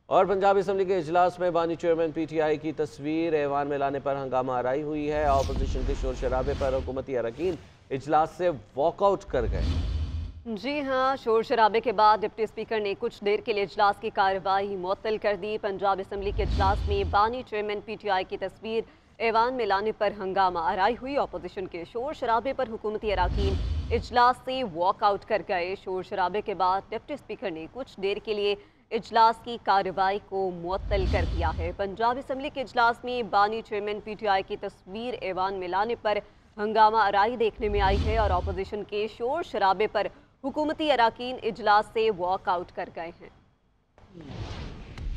और पंजाब असम्बली के इजलास में बानी चेयरमैन PTI की तस्वीर ऐवान में लाने पर हंगामा आराई हुई है। अपोजिशन के शोर शराबे पर हुकूमती अरकान इजलास से वॉकआउट कर गए। जी हाँ, शोर शराबे के बाद डिप्टी स्पीकर ने कुछ देर के लिए इजलास की कार्रवाई मुअत्तल कर दी। पंजाब असम्बली के इजलास में बानी चेयरमैन PTI की तस्वीर ऐवान में लाने पर हंगामा आराई हुई। अपोजिशन के शोर शराबे पर हुकूमती अरकान इजलास से वॉकआउट कर गए। शोर शराबे के बाद डिप्टी स्पीकर ने कुछ देर के लिए इजलास की कार्रवाई को मुअत्तल कर दिया है। पंजाब असम्बली के इजलास में बानी चेयरमैन PTI की तस्वीर ऐवान में लाने पर हंगामा आराई देखने में आई है और अपोजिशन के शोर शराबे पर हुकूमती अरकान इजलास से वॉकआउट कर गए हैं।